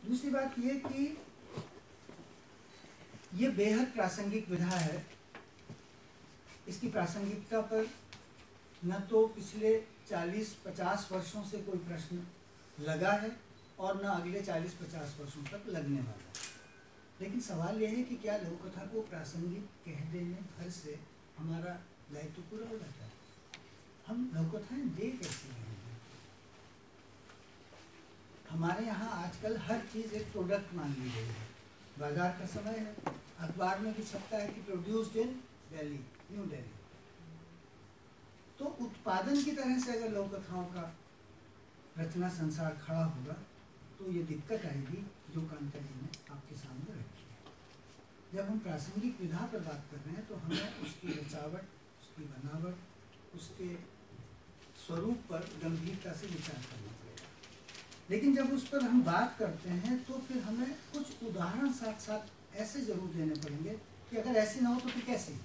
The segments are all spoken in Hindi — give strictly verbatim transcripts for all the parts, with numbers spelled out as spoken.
दूसरी बात ये कि ये बेहद प्रासंगिक विधा है। इसकी प्रासंगिकता पर न तो पिछले चालीस पचास वर्षों से कोई प्रश्न लगा है और न अगले चालीस पचास वर्षों तक लगने वाला है। लेकिन सवाल यह है कि क्या लघु कथा को प्रासंगिक कह देने भर से हमारा दायित्व पूरा हो जाता है? हम लघु कथाएं दे कैसे रहे हैं? हमारे यहाँ आजकल हर चीज़ एक प्रोडक्ट मान ली गई है। बाजार का समय है, अखबार में भी छपता है कि produced in Delhi, New Delhi. तो उत्पादन की तरह से अगर लघु कथाओं का रचना संसार खड़ा होगा तो ये दिक्कत आएगी जो कांता जी ने आपके सामने रखी है। जब हम प्रासंगिक विधा पर बात कर रहे हैं तो हमें उसकी रचावट, उसकी बनावट, उसके स्वरूप पर गंभीरता से विचार करना पड़ेगा। लेकिन जब उस पर हम बात करते हैं तो फिर हमें कुछ उदाहरण साथ साथ ऐसे जरूर देने पड़ेंगे कि अगर ऐसी ना हो तो फिर कैसी,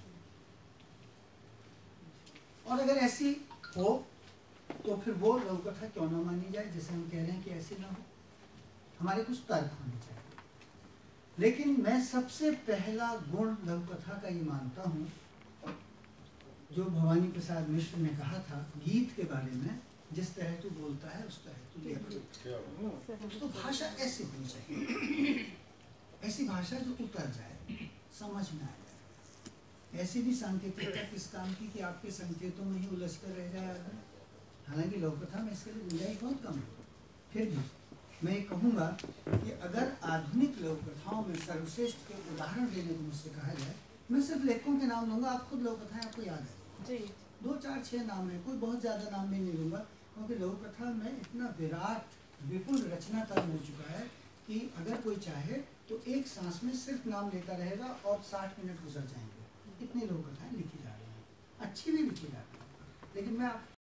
और अगर ऐसी हो तो फिर वो लघु कथा क्यों ना मानी जाए, जैसे हम कह रहे हैं कि ऐसी ना हो। हमारे कुछ तर्क होने चाहिए। लेकिन मैं सबसे पहला गुण लघु कथा का ये मानता हूँ जो भवानी प्रसाद मिश्र ने कहा था गीत के बारे में, जिस तरह तू बोलता है उस तरह तू लिख। तो भाषा ऐसी होनी चाहिए, ऐसी भाषा जो उतर जाए, समझ में आ जाए। ऐसी भी सांकेतिकता किस काम की कि आपके संकेतों में ही उलझ कर रह जाए आदमी। हालांकि लघु कथा में इसके लिए गुंजाइश बहुत कम है। फिर भी मैं ये कहूँगा कि अगर आधुनिक लघु कथाओं में सर्वश्रेष्ठ के उदाहरण देने को मुझसे कहा जाए, मैं सिर्फ लेखकों के नाम लूँगा। आप खुद लघु कथाएं आपको याद है जी, दो चार छः नाम है, कोई बहुत ज़्यादा नाम भी नहीं लूँगा, क्योंकि लघु कथा में इतना विराट विपुल रचना कर्म हो चुका है कि अगर कोई चाहे तो एक सांस में सिर्फ नाम लेता रहेगा और साठ मिनट गुजर जाएंगे। इतनी लघु कथाएं लिखी जा रही हैं, अच्छी भी लिखी जा रही हैं। लेकिन मैं आप